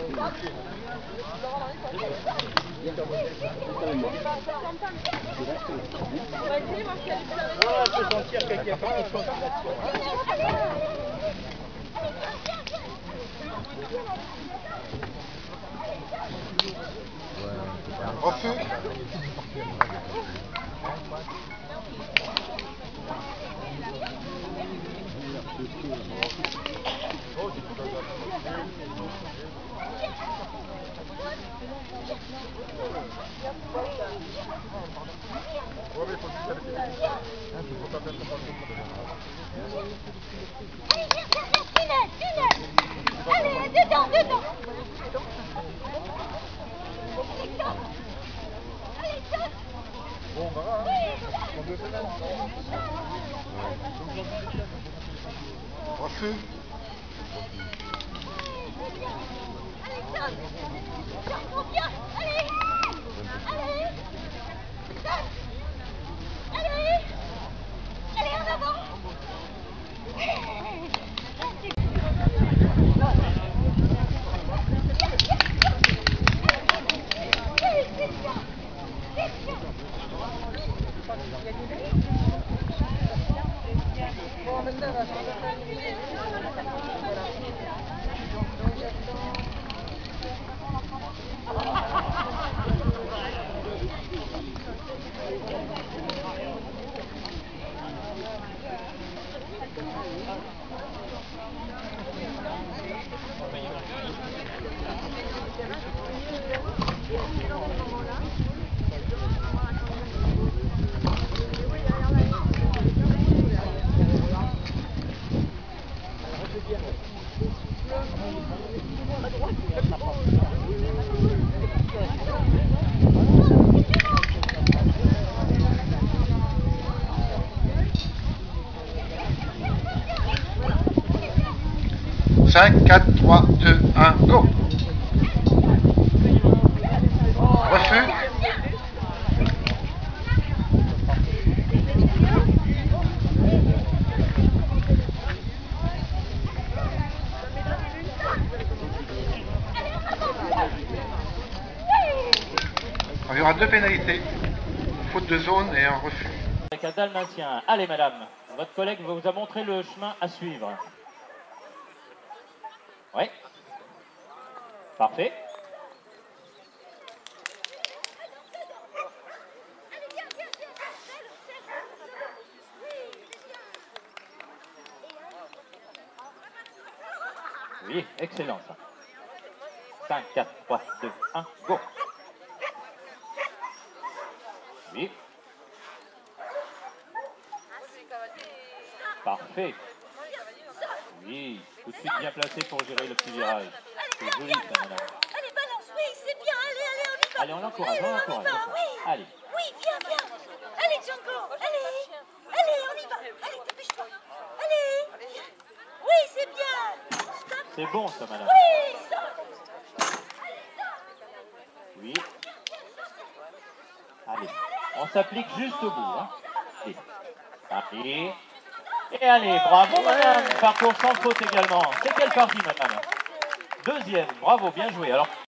Je peux sentir quelque part, ils sont Refus. Allez, dedans, dedans. Bon, on verra, hein. Dans 2 semaines. Refus. Allez, en avant. Cinq, 4, 3, 2, 1, go. Refus. Il y aura 2 pénalités. Faute de zone et un refus. Avec un dalmatien. Allez madame, votre collègue vous a montré le chemin à suivre. Oui. Parfait. Oui, excellent ça. 5, 4, 3, 2, 1, go. Oui. Parfait. Oui, tout de suite bien placé pour gérer le petit virage. C'est joli ça, madame. Allez, balance, oui, c'est bien, allez, on y va. Allez, on l'encourage, on l'encourage. Oui. Allez. Oui, viens. Allez, Django, allez, on y va. Allez, dépêche-toi. Allez, viens. Oui, c'est bien. Stop. C'est bon ça, madame. Oui, stop. Oui. Allez, on s'applique juste au bout. Hein. Allez. Allez. Et allez, bravo madame. Parcours sans faute également. C'est quelle partie madame? Deuxième, bravo, bien joué. Alors.